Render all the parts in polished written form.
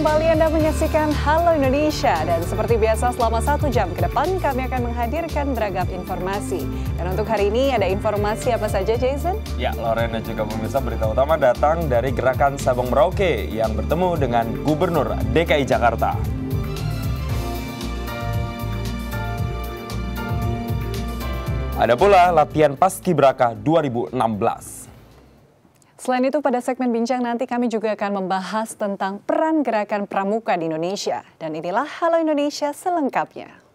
kembali Anda menyaksikan Halo Indonesia. Dan seperti biasa selama 1 jam ke depan kami akan menghadirkan beragam informasi. Dan untuk hari ini ada informasi apa saja, Jason? Ya, Loren dan juga pemirsa, berita utama datang dari Gerakan Sabang Merauke yang bertemu dengan Gubernur DKI Jakarta. Ada pula latihan Paskibraka 2016. Selain itu, pada segmen bincang nanti kami juga akan membahas tentang peran gerakan pramuka di Indonesia. Dan inilah Halo Indonesia selengkapnya.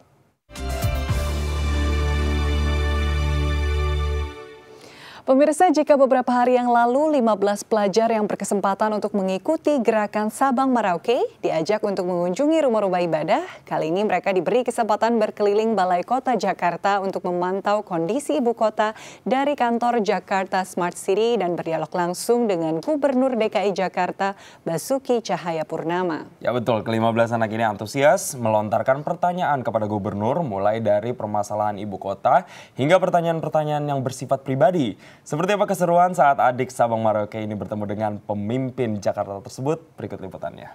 Pemirsa, jika beberapa hari yang lalu 15 pelajar yang berkesempatan untuk mengikuti gerakan Sabang Merauke diajak untuk mengunjungi rumah-rumah ibadah, kali ini mereka diberi kesempatan berkeliling Balai Kota Jakarta untuk memantau kondisi ibu kota dari kantor Jakarta Smart City dan berdialog langsung dengan Gubernur DKI Jakarta Basuki Cahayapurnama. Ya betul, ke-15 anak ini antusias melontarkan pertanyaan kepada Gubernur mulai dari permasalahan ibu kota hingga pertanyaan-pertanyaan yang bersifat pribadi. Seperti apa keseruan saat adik Sabang Merauke ini bertemu dengan pemimpin Jakarta tersebut? Berikut liputannya.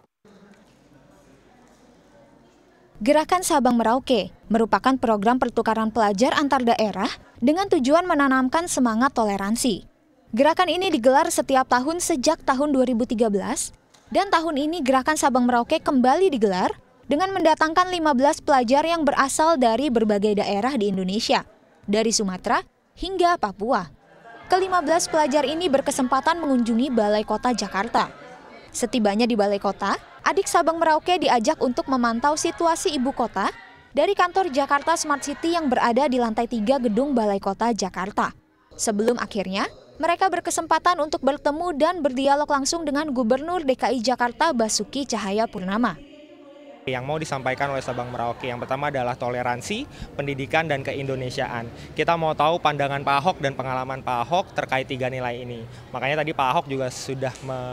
Gerakan Sabang Merauke merupakan program pertukaran pelajar antar daerah dengan tujuan menanamkan semangat toleransi. Gerakan ini digelar setiap tahun sejak tahun 2013 dan tahun ini Gerakan Sabang Merauke kembali digelar dengan mendatangkan 15 pelajar yang berasal dari berbagai daerah di Indonesia, dari Sumatera hingga Papua. Ke-15 pelajar ini berkesempatan mengunjungi Balai Kota Jakarta. Setibanya di Balai Kota, adik Sabang Merauke diajak untuk memantau situasi ibu kota dari kantor Jakarta Smart City yang berada di lantai 3 gedung Balai Kota Jakarta. Sebelum akhirnya, mereka berkesempatan untuk bertemu dan berdialog langsung dengan Gubernur DKI Jakarta Basuki Cahayapurnama. Yang mau disampaikan oleh Sabang Merauke yang pertama adalah toleransi, pendidikan, dan keindonesiaan. Kita mau tahu pandangan Pak Ahok dan pengalaman Pak Ahok terkait 3 nilai ini. Makanya tadi Pak Ahok juga sudah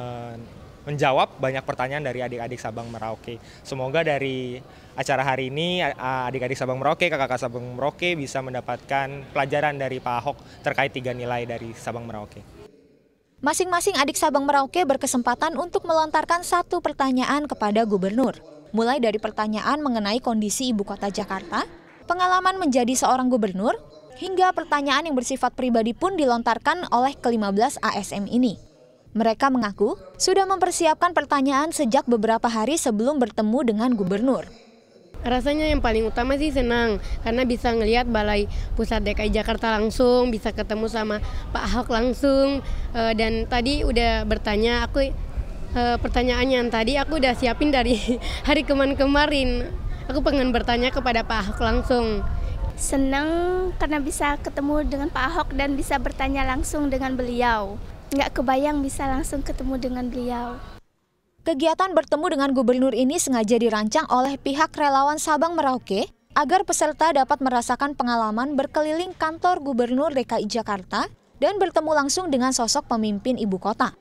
menjawab banyak pertanyaan dari adik-adik Sabang Merauke. Semoga dari acara hari ini adik-adik Sabang Merauke, kakak-kakak Sabang Merauke bisa mendapatkan pelajaran dari Pak Ahok terkait 3 nilai dari Sabang Merauke. Masing-masing adik Sabang Merauke berkesempatan untuk melontarkan 1 pertanyaan kepada Gubernur. Mulai dari pertanyaan mengenai kondisi ibu kota Jakarta, pengalaman menjadi seorang gubernur, hingga pertanyaan yang bersifat pribadi pun dilontarkan oleh ke-15 ASM ini. Mereka mengaku sudah mempersiapkan pertanyaan sejak beberapa hari sebelum bertemu dengan gubernur. Rasanya yang paling utama sih senang, karena bisa ngelihat Balai Pusat DKI Jakarta langsung, bisa ketemu sama Pak Ahok langsung, dan tadi udah bertanya, pertanyaan yang tadi aku udah siapin dari hari kemarin. Aku pengen bertanya kepada Pak Ahok langsung. Senang karena bisa ketemu dengan Pak Ahok dan bisa bertanya langsung dengan beliau. Nggak kebayang bisa langsung ketemu dengan beliau. Kegiatan bertemu dengan gubernur ini sengaja dirancang oleh pihak relawan Sabang Merauke agar peserta dapat merasakan pengalaman berkeliling kantor Gubernur DKI Jakarta dan bertemu langsung dengan sosok pemimpin ibu kota.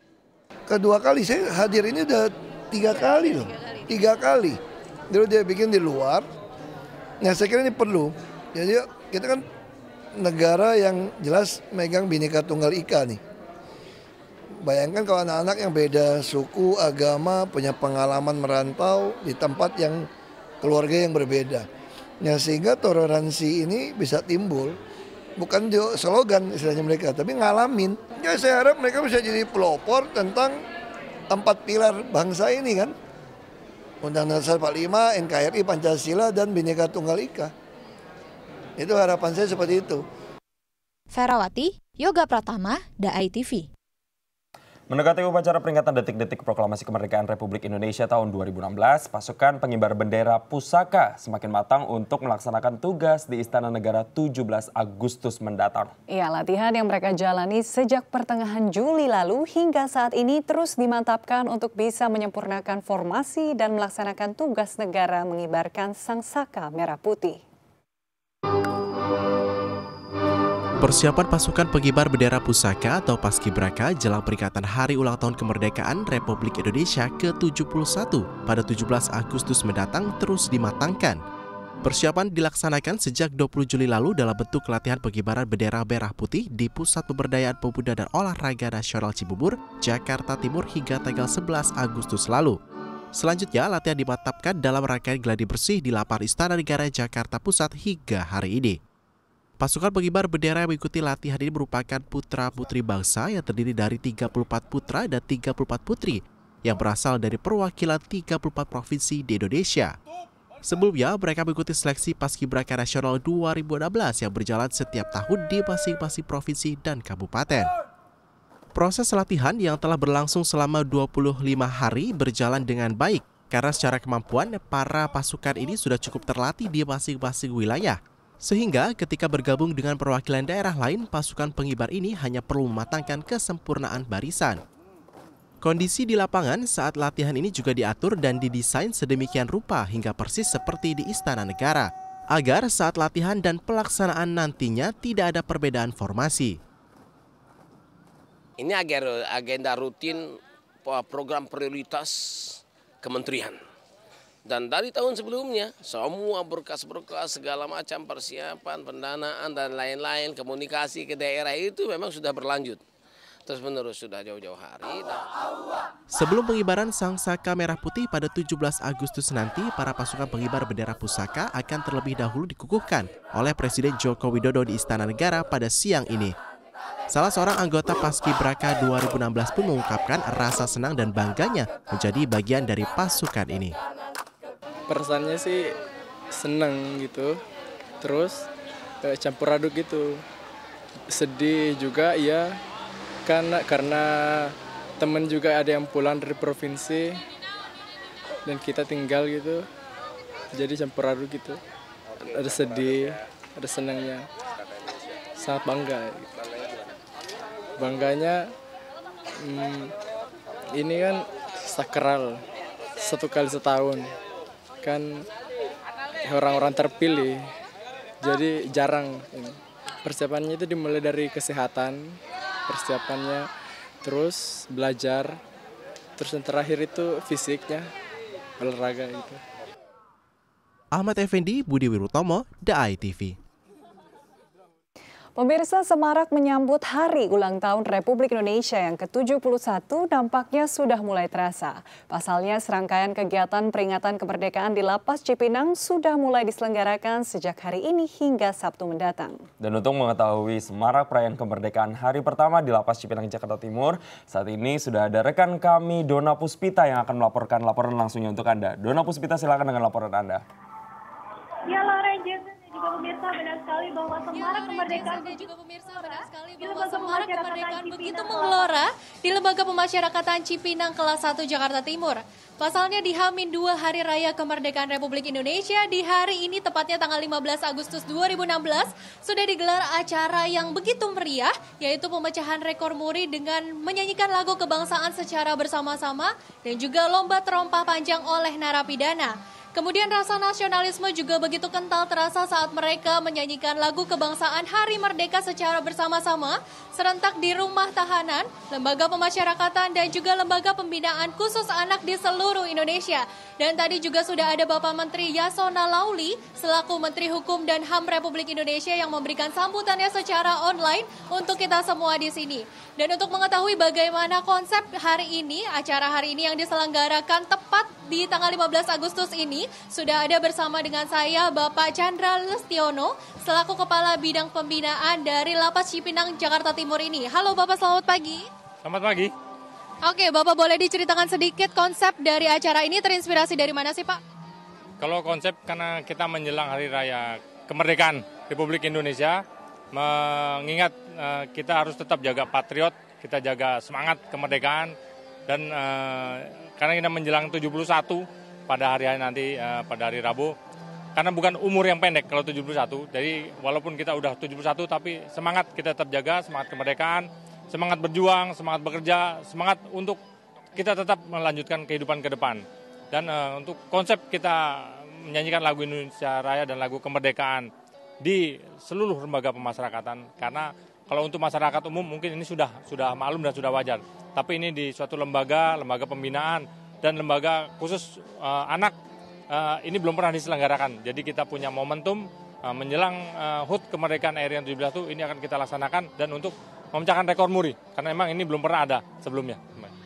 Kedua kali saya hadir ini udah 3 kali loh, 3 kali. Dulu dia bikin di luar. Nah saya kira ini perlu. Jadi kita kan negara yang jelas megang Bhinneka Tunggal Ika nih. Bayangkan kalau anak-anak yang beda suku, agama, punya pengalaman merantau di tempat yang keluarga yang berbeda. Nah sehingga toleransi ini bisa timbul. Bukan slogan istilahnya mereka, tapi ngalamin. Ya saya harap mereka bisa jadi pelopor tentang 4 pilar bangsa ini kan. Undang-Undang Dasar 45, NKRI, Pancasila, dan Bhinneka Tunggal Ika. Itu harapan saya seperti itu. Ferawati, Yoga Pratama, DAI TV. Mendekati upacara peringatan detik-detik proklamasi kemerdekaan Republik Indonesia tahun 2016, pasukan pengibar bendera Pusaka semakin matang untuk melaksanakan tugas di Istana Negara 17 Agustus mendatang. Ya, latihan yang mereka jalani sejak pertengahan Juli lalu hingga saat ini terus dimantapkan untuk bisa menyempurnakan formasi dan melaksanakan tugas negara mengibarkan sangsaka merah putih. Persiapan pasukan pengibar bendera Pusaka atau Paskibraka jelang peringatan Hari Ulang Tahun Kemerdekaan Republik Indonesia ke-71 pada 17 Agustus mendatang terus dimatangkan. Persiapan dilaksanakan sejak 20 Juli lalu dalam bentuk latihan pengibaran bendera merah putih di Pusat Pemberdayaan Pemuda dan Olahraga Nasional Cibubur, Jakarta Timur hingga tanggal 11 Agustus lalu. Selanjutnya, latihan dimantapkan dalam rangkaian gladi bersih di lapangan Istana Negara Jakarta Pusat hingga hari ini. Pasukan pengibar bendera yang mengikuti latihan ini merupakan putra-putri bangsa yang terdiri dari 34 putra dan 34 putri yang berasal dari perwakilan 34 provinsi di Indonesia. Sebelumnya, mereka mengikuti seleksi Paskibraka Nasional 2016 yang berjalan setiap tahun di masing-masing provinsi dan kabupaten. Proses latihan yang telah berlangsung selama 25 hari berjalan dengan baik karena secara kemampuan para pasukan ini sudah cukup terlatih di masing-masing wilayah. Sehingga ketika bergabung dengan perwakilan daerah lain, pasukan pengibar ini hanya perlu mematangkan kesempurnaan barisan. Kondisi di lapangan saat latihan ini juga diatur dan didesain sedemikian rupa hingga persis seperti di Istana Negara, agar saat latihan dan pelaksanaan nantinya tidak ada perbedaan formasi. Ini agenda rutin program prioritas kementerian. Dan dari tahun sebelumnya, semua berkas-berkas segala macam persiapan, pendanaan dan lain-lain, komunikasi ke daerah itu memang sudah berlanjut. Terus-menerus sudah jauh-jauh hari. Sebelum pengibaran Sang Saka Merah Putih pada 17 Agustus nanti, para pasukan pengibar bendera pusaka akan terlebih dahulu dikukuhkan oleh Presiden Joko Widodo di Istana Negara pada siang ini. Salah seorang anggota Paskibraka 2016 pun mengungkapkan rasa senang dan bangganya menjadi bagian dari pasukan ini. Perasaannya sih senang gitu, terus campur aduk gitu. Sedih juga ya, karena temen juga ada yang pulang dari provinsi dan kita tinggal gitu, jadi campur aduk gitu. Ada sedih, ada senangnya, sangat bangga. Gitu. Bangganya ini kan sakral, 1 kali setahun kan orang-orang terpilih, jadi jarang ini. Persiapannya itu dimulai dari kesehatan, persiapannya, terus belajar, terus yang terakhir itu fisiknya, olahraga gitu. Ahmad Effendi, Budi Wirutomo, The ITV. Pemirsa, semarak menyambut Hari Ulang Tahun Republik Indonesia yang ke-71 dampaknya sudah mulai terasa. Pasalnya, serangkaian kegiatan peringatan kemerdekaan di Lapas Cipinang sudah mulai diselenggarakan sejak hari ini hingga Sabtu mendatang. Dan untuk mengetahui semarak perayaan kemerdekaan hari pertama di Lapas Cipinang, Jakarta Timur, saat ini sudah ada rekan kami Dona Puspita yang akan melaporkan laporan langsungnya untuk Anda. Dona Puspita, silakan dengan laporan Anda. Ya, Loren, juga pemirsa, benar sekali bahwa semarak kemerdekaan begitu menggelora di Lembaga Pemasyarakatan Cipinang kelas 1 Jakarta Timur. Pasalnya di H-2 Hari Raya Kemerdekaan Republik Indonesia di hari ini tepatnya tanggal 15 Agustus 2016 sudah digelar acara yang begitu meriah, yaitu pemecahan rekor muri dengan menyanyikan lagu kebangsaan secara bersama-sama dan juga lomba terompah panjang oleh narapidana. Kemudian rasa nasionalisme juga begitu kental terasa saat mereka menyanyikan lagu kebangsaan Hari Merdeka secara bersama-sama serentak di rumah tahanan, lembaga pemasyarakatan dan juga lembaga pembinaan khusus anak di seluruh Indonesia. Dan tadi juga sudah ada Bapak Menteri Yasona Lauli selaku Menteri Hukum dan HAM Republik Indonesia yang memberikan sambutannya secara online untuk kita semua di sini. Dan untuk mengetahui bagaimana konsep hari ini, acara hari ini yang diselenggarakan tepat di tanggal 15 Agustus ini, sudah ada bersama dengan saya Bapak Chandra Lestiono selaku Kepala Bidang Pembinaan dari Lapas Cipinang, Jakarta Timur ini. Halo Bapak, selamat pagi. Selamat pagi. Oke, Bapak boleh diceritakan sedikit konsep dari acara ini terinspirasi dari mana sih Pak? Kalau konsep karena kita menjelang Hari Raya Kemerdekaan Republik Indonesia, mengingat kita harus tetap jaga patriot, kita jaga semangat kemerdekaan, dan karena kita menjelang 71 pada hari nanti, pada hari Rabu, karena bukan umur yang pendek kalau 71, jadi walaupun kita udah 71 tapi semangat kita tetap jaga, semangat kemerdekaan, semangat berjuang, semangat bekerja, semangat untuk kita tetap melanjutkan kehidupan ke depan. Dan untuk konsep kita menyanyikan lagu Indonesia Raya dan lagu kemerdekaan di seluruh lembaga pemasyarakatan, karena kalau untuk masyarakat umum mungkin ini sudah maklum dan sudah wajar. Tapi ini di suatu lembaga pembinaan dan lembaga khusus anak, ini belum pernah diselenggarakan. Jadi kita punya momentum menjelang HUT kemerdekaan RI yang 17 itu ini akan kita laksanakan dan untuk memecahkan rekor muri, karena memang ini belum pernah ada sebelumnya.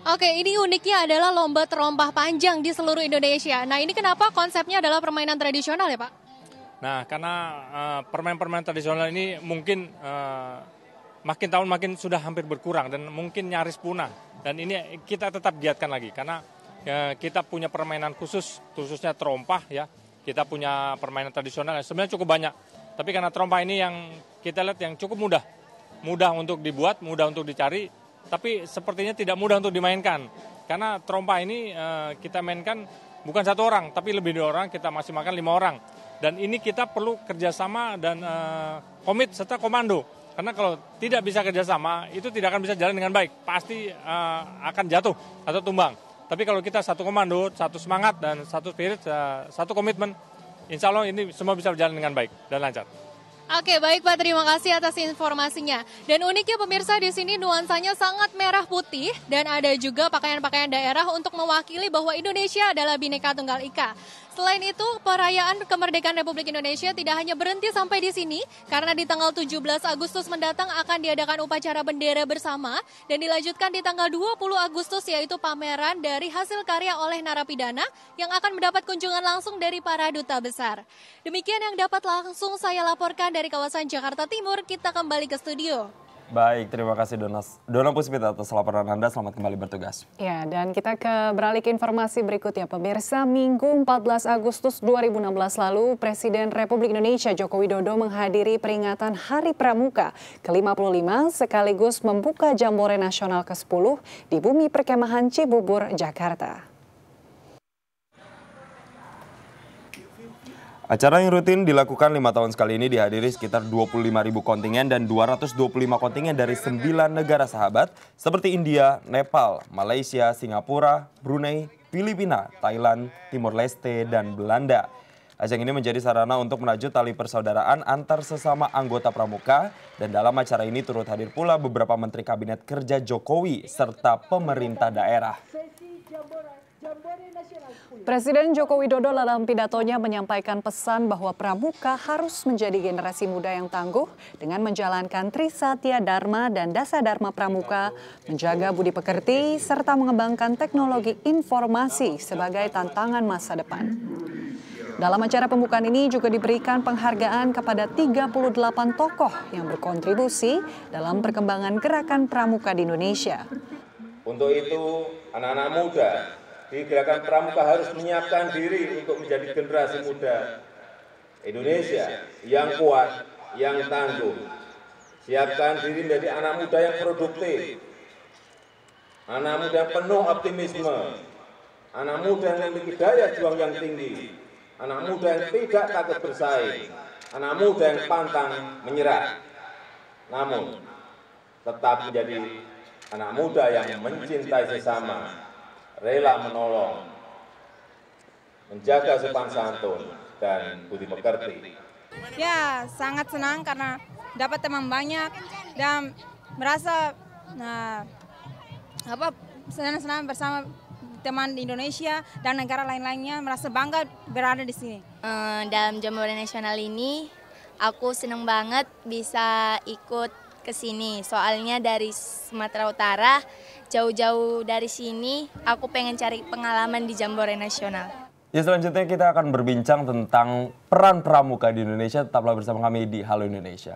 Oke, ini uniknya adalah lomba terompah panjang di seluruh Indonesia. Nah, ini kenapa konsepnya adalah permainan tradisional ya, Pak? Nah, karena permainan tradisional ini mungkin makin tahun makin sudah hampir berkurang dan mungkin nyaris punah. Dan ini kita tetap giatkan lagi karena kita punya permainan khususnya terompah ya. Kita punya permainan tradisional yang sebenarnya cukup banyak. Tapi karena terompah ini yang kita lihat yang cukup mudah. Mudah untuk dibuat, mudah untuk dicari, tapi sepertinya tidak mudah untuk dimainkan. Karena terompah ini kita mainkan bukan satu orang, tapi lebih dari orang, kita maksimalkan 5 orang. Dan ini kita perlu kerjasama dan komit serta komando. Karena kalau tidak bisa kerjasama, itu tidak akan bisa jalan dengan baik. Pasti akan jatuh atau tumbang. Tapi kalau kita satu komando, satu semangat, dan satu spirit, satu komitmen, insya Allah ini semua bisa berjalan dengan baik dan lancar. Oke, baik Pak, terima kasih atas informasinya. Dan uniknya pemirsa di sini nuansanya sangat merah putih dan ada juga pakaian-pakaian daerah untuk mewakili bahwa Indonesia adalah Bhinneka Tunggal Ika. Selain itu, perayaan kemerdekaan Republik Indonesia tidak hanya berhenti sampai di sini, karena di tanggal 17 Agustus mendatang akan diadakan upacara bendera bersama dan dilanjutkan di tanggal 20 Agustus yaitu pameran dari hasil karya oleh narapidana yang akan mendapat kunjungan langsung dari para duta besar. Demikian yang dapat langsung saya laporkan dari kawasan Jakarta Timur. Kita kembali ke studio. Baik, terima kasih Dona Puspita atas laporan Anda. Selamat kembali bertugas. Ya, dan kita beralih ke informasi berikutnya. Pemirsa, Minggu 14 Agustus 2016 lalu, Presiden Republik Indonesia Joko Widodo menghadiri peringatan Hari Pramuka ke-55 sekaligus membuka Jambore Nasional ke-10 di Bumi Perkemahan Cibubur, Jakarta. Acara yang rutin dilakukan 5 tahun sekali ini dihadiri sekitar 25.000 kontingen dan 225 kontingen dari 9 negara sahabat seperti India, Nepal, Malaysia, Singapura, Brunei, Filipina, Thailand, Timor Leste, dan Belanda. Ajang ini menjadi sarana untuk menajut tali persaudaraan antar sesama anggota pramuka dan dalam acara ini turut hadir pula beberapa menteri kabinet kerja Jokowi serta pemerintah daerah. Presiden Joko Widodo dalam pidatonya menyampaikan pesan bahwa pramuka harus menjadi generasi muda yang tangguh dengan menjalankan Trisatya Dharma dan Dasa Dharma Pramuka, menjaga budi pekerti, serta mengembangkan teknologi informasi sebagai tantangan masa depan. Dalam acara pembukaan ini juga diberikan penghargaan kepada 38 tokoh yang berkontribusi dalam perkembangan gerakan pramuka di Indonesia. Untuk itu, anak-anak muda di gerakan pramuka harus menyiapkan diri untuk menjadi generasi muda Indonesia yang kuat, yang tangguh. Siapkan diri menjadi anak muda yang produktif, anak muda yang penuh optimisme, anak muda yang memiliki daya juang yang tinggi, anak muda yang tidak takut bersaing, anak muda yang pantang menyerah. Namun, tetap menjadi anak muda yang mencintai sesama, rela menolong, menjaga sopan santun, dan budi pekerti. Ya, sangat senang karena dapat teman banyak dan merasa senang bersama teman di Indonesia dan negara lain-lainnya, merasa bangga berada di sini. Dalam Jambore Nasional ini, aku senang banget bisa ikut ke sini. Soalnya dari Sumatera Utara, jauh-jauh dari sini, aku pengen cari pengalaman di Jambore Nasional. Ya, selanjutnya kita akan berbincang tentang peran pramuka di Indonesia. Tetaplah bersama kami di Halo Indonesia.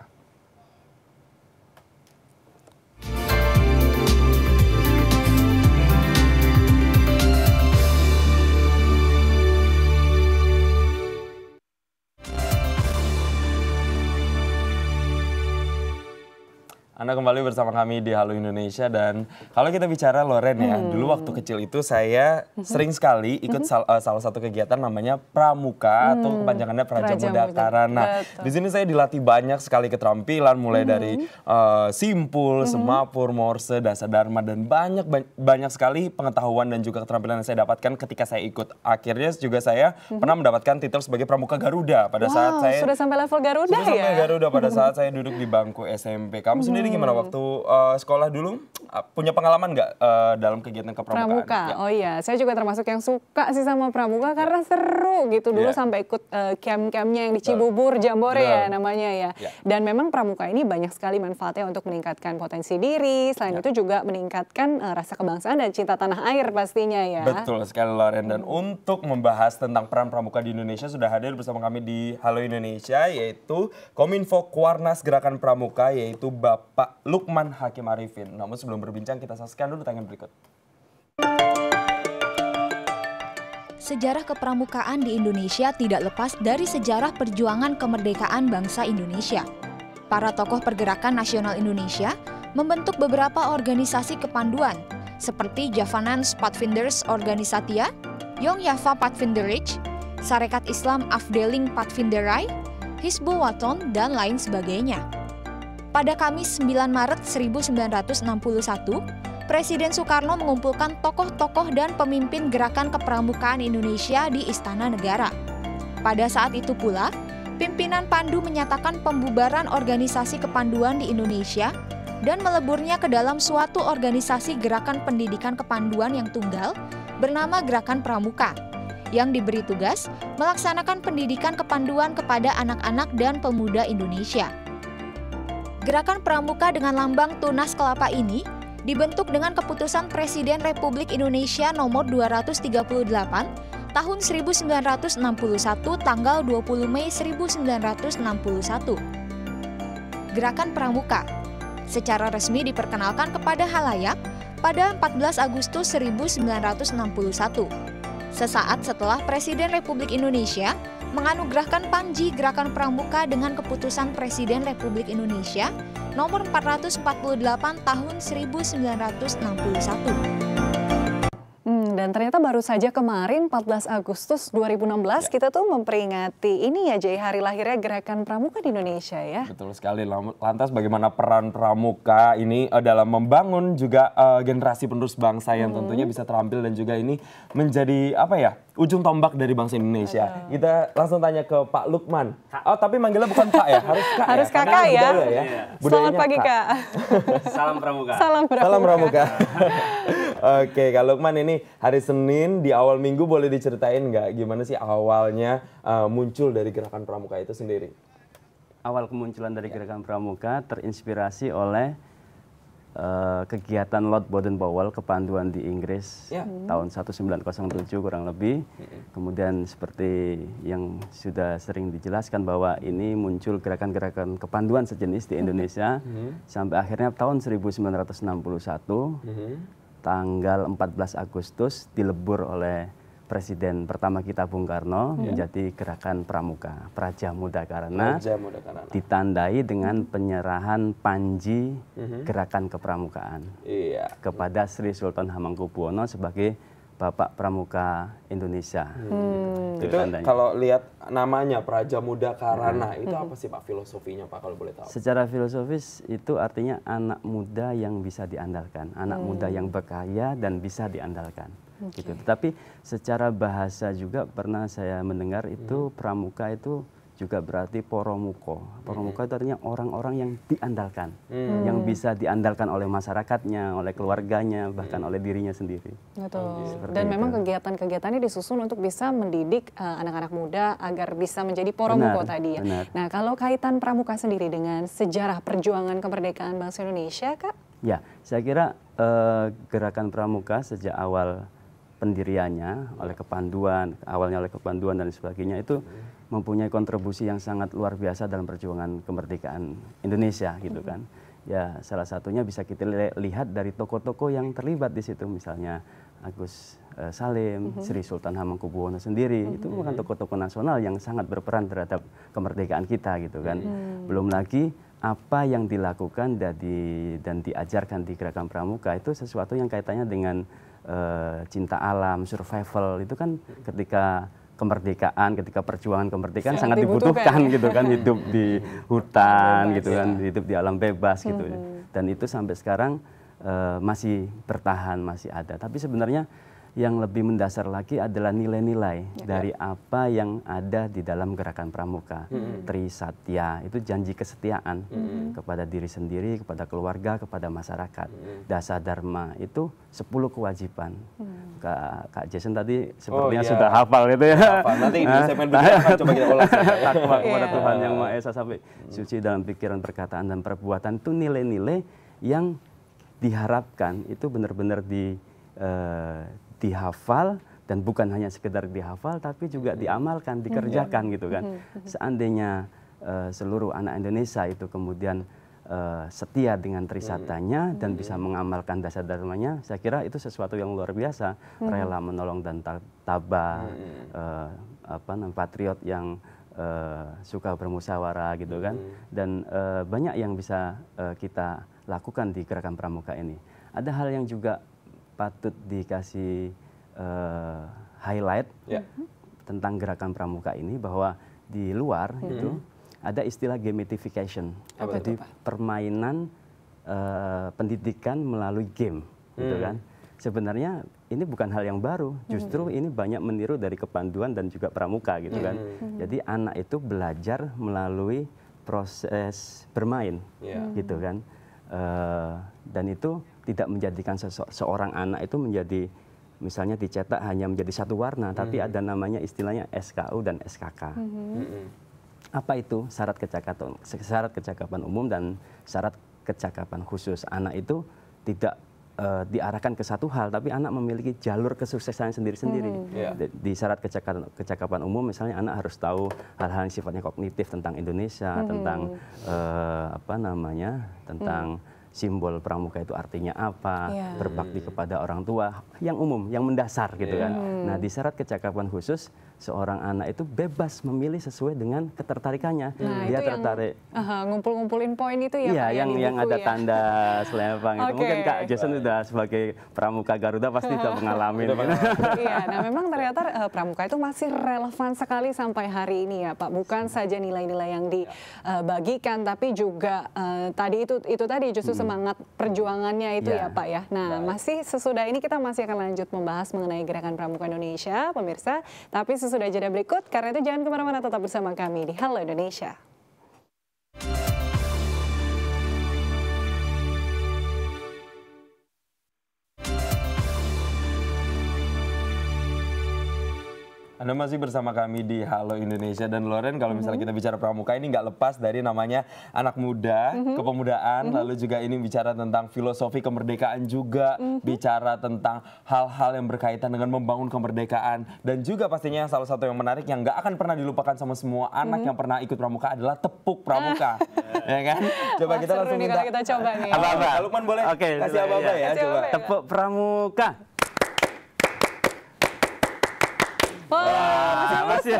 Anda kembali bersama kami di Halo Indonesia dan kalau kita bicara Loren ya, dulu waktu kecil itu saya sering sekali ikut salah satu kegiatan namanya Pramuka atau kepanjangannya Praja Muda Karana. Di sini saya dilatih banyak sekali keterampilan mulai dari simpul, semapur, morse, dasa dharma dan banyak sekali pengetahuan dan juga keterampilan yang saya dapatkan ketika saya ikut. Akhirnya juga saya pernah mendapatkan titel sebagai Pramuka Garuda pada saat saya sudah sampai level Garuda sampai Garuda pada saat saya duduk di bangku SMP. Kamu sendiri sendiri gimana waktu sekolah dulu? Punya pengalaman nggak dalam kegiatan kepramukaan? Pramuka, Ya. oh iya, saya juga termasuk yang suka sih sama pramuka karena seru gitu. Dulu sampai ikut camp-campnya yang di Cibubur, Jambore ya namanya ya. Dan memang pramuka ini banyak sekali manfaatnya untuk meningkatkan potensi diri. Selain itu juga meningkatkan rasa kebangsaan dan cinta tanah air pastinya ya. Betul sekali Loren. Dan untuk membahas tentang peran pramuka di Indonesia sudah hadir bersama kami di Halo Indonesia, yaitu Kominfo Kuarnas Gerakan Pramuka, yaitu Bapak Lukman Hakim Arifin. Namun sebelum berbincang kita saksikan dulu tayangan berikut. Sejarah kepramukaan di Indonesia tidak lepas dari sejarah perjuangan kemerdekaan bangsa Indonesia. Para tokoh pergerakan nasional Indonesia membentuk beberapa organisasi kepanduan seperti Javanans Padvinders Organisatia, Young Java Padvinderij, Sarekat Islam Afdeling Padvinderai, Hizbul Waton, dan lain sebagainya. Pada Kamis 9 Maret 1961, Presiden Soekarno mengumpulkan tokoh-tokoh dan pemimpin gerakan kepramukaan Indonesia di Istana Negara. Pada saat itu pula, pimpinan Pandu menyatakan pembubaran organisasi kepanduan di Indonesia dan meleburnya ke dalam suatu organisasi gerakan pendidikan kepanduan yang tunggal bernama Gerakan Pramuka, yang diberi tugas melaksanakan pendidikan kepanduan kepada anak-anak dan pemuda Indonesia. Gerakan Pramuka dengan lambang tunas kelapa ini dibentuk dengan keputusan Presiden Republik Indonesia nomor 238 tahun 1961 tanggal 20 Mei 1961. Gerakan Pramuka secara resmi diperkenalkan kepada halayak pada 14 Agustus 1961. Sesaat setelah Presiden Republik Indonesia menganugerahkan Panji Gerakan Pramuka dengan keputusan Presiden Republik Indonesia nomor 448 tahun 1961. Dan ternyata baru saja kemarin 14 Agustus 2016 kita tuh memperingati ini ya Jay, hari lahirnya Gerakan Pramuka di Indonesia ya. Betul sekali. Lantas bagaimana peran pramuka ini dalam membangun juga generasi penerus bangsa yang tentunya bisa terampil dan juga ini menjadi apa ya, ujung tombak dari bangsa Indonesia. Kita langsung tanya ke Pak Lukman. Oh tapi manggilnya bukan Pak ya, harus Kak. Harus ya? Kakak ya. Selamat pagi Kak. Salam Pramuka. Salam Pramuka. Salam Pramuka. Oke, Kak Lukman, ini hari Senin di awal minggu boleh diceritain nggak gimana sih awalnya muncul dari Gerakan Pramuka itu sendiri? Awal kemunculan dari Gerakan Pramuka terinspirasi oleh kegiatan Lord Baden-Powell kepanduan di Inggris tahun 1907 kurang lebih. Kemudian seperti yang sudah sering dijelaskan bahwa ini muncul gerakan-gerakan kepanduan sejenis di Indonesia sampai akhirnya tahun 1961 tanggal 14 Agustus dilebur oleh Presiden pertama kita Bung Karno menjadi Gerakan Pramuka, Praja Muda Karana, ditandai dengan penyerahan Panji Gerakan Kepramukaan kepada Sri Sultan Hamengkubuwono sebagai Bapak Pramuka Indonesia. Itu kalau lihat namanya Praja Muda Karana, itu apa sih Pak filosofinya Pak kalau boleh tahu? Secara filosofis itu artinya anak muda yang bisa diandalkan, anak muda yang berkaya dan bisa diandalkan. Gitu. Tetapi secara bahasa juga pernah saya mendengar itu pramuka itu juga berarti poromuko. Poromuko itu artinya orang-orang yang diandalkan, yang bisa diandalkan oleh masyarakatnya, oleh keluarganya, bahkan oleh dirinya sendiri. Betul. Dan memang kegiatan-kegiatannya disusun untuk bisa mendidik anak-anak muda agar bisa menjadi poromuko tadi ya. Benar. Nah, kalau kaitan pramuka sendiri dengan sejarah perjuangan kemerdekaan bangsa Indonesia, Kak? Ya, saya kira gerakan pramuka sejak awal pendiriannya awalnya oleh kepanduan dan sebagainya itu mempunyai kontribusi yang sangat luar biasa dalam perjuangan kemerdekaan Indonesia gitu kan. Ya salah satunya bisa kita lihat dari tokoh-tokoh yang terlibat di situ, misalnya Agus Salim, Sri Sultan Hamengkubuwono sendiri, itu bukan tokoh-tokoh nasional yang sangat berperan terhadap kemerdekaan kita gitu kan. Belum lagi apa yang dilakukan dan diajarkan di Gerakan Pramuka itu sesuatu yang kaitannya dengan cinta alam, survival, itu kan ketika kemerdekaan, ketika perjuangan kemerdekaan sangat dibutuhkan gitu kan, hidup di hutan gitu kan, hidup di alam bebas gitu. Dan itu sampai sekarang masih bertahan, masih ada. Tapi sebenarnya yang lebih mendasar lagi adalah nilai-nilai dari apa yang ada di dalam gerakan pramuka. Trisatya itu janji kesetiaan kepada diri sendiri, kepada keluarga, kepada masyarakat. Dasa Dharma itu 10 kewajiban. Kak Jason tadi sepertinya sudah hafal gitu ya. Nanti di segmen berikutnya coba kita ulas. Takwa kepada Tuhan Yang Maha Esa sampai suci dalam pikiran, perkataan, dan perbuatan itu nilai-nilai yang diharapkan itu benar-benar dihafal, dan bukan hanya sekedar dihafal tapi juga diamalkan, dikerjakan gitu kan. Seandainya seluruh anak Indonesia itu kemudian setia dengan trisatanya dan bisa mengamalkan dasar dharmanya, saya kira itu sesuatu yang luar biasa. Rela menolong dan tabah, patriot yang suka bermusyawarah gitu kan, dan banyak yang bisa kita lakukan di gerakan pramuka ini. Ada hal yang juga patut dikasih highlight tentang gerakan pramuka ini, bahwa di luar itu ada istilah gamification, jadi permainan pendidikan melalui game, gitu kan. Sebenarnya ini bukan hal yang baru, justru ini banyak meniru dari kepanduan dan juga pramuka, gitu kan. Jadi anak itu belajar melalui proses bermain, gitu kan. Dan itu tidak menjadikan seorang anak itu menjadi, misalnya dicetak hanya menjadi satu warna, tapi ada namanya istilahnya SKU dan SKK. Apa itu? Syarat kecakapan umum dan syarat kecakapan khusus. Anak itu tidak diarahkan ke satu hal, tapi anak memiliki jalur kesuksesan sendiri-sendiri. Di syarat kecakapan umum, misalnya anak harus tahu hal-hal yang sifatnya kognitif tentang Indonesia, tentang tentang simbol pramuka itu artinya apa, berbakti kepada orang tua, yang umum, yang mendasar gitu kan. Nah, di syarat kecakapan khusus, seorang anak itu bebas memilih sesuai dengan ketertarikannya. Dia tertarik. Ngumpul-ngumpulin poin itu ya. Iya, Pak, yang ada tanda selempang itu. Mungkin Kak Jason sudah sebagai pramuka Garuda pasti sudah mengalami. Iya, nah memang ternyata pramuka itu masih relevan sekali sampai hari ini ya Pak. Bukan saja nilai-nilai yang dibagikan, tapi juga tadi itu tadi justru semangat perjuangannya itu ya Pak ya. Nah, masih sesudah ini kita masih akan lanjut membahas mengenai Gerakan Pramuka Indonesia, pemirsa. Tapi sesudah jeda berikut, karena itu jangan kemana-mana, tetap bersama kami di Halo Indonesia. Anda masih bersama kami di Halo Indonesia, dan Loren, kalau misalnya kita bicara pramuka ini nggak lepas dari namanya anak muda, kepemudaan, lalu juga ini bicara tentang filosofi kemerdekaan juga, bicara tentang hal-hal yang berkaitan dengan membangun kemerdekaan, dan juga pastinya salah satu yang menarik yang nggak akan pernah dilupakan sama semua anak yang pernah ikut pramuka adalah tepuk pramuka, ya kan? Coba kita langsung minta. Kita coba nih. Aba-aba. Lukman boleh kasih aba-aba ya, coba. Tepuk pramuka. Masih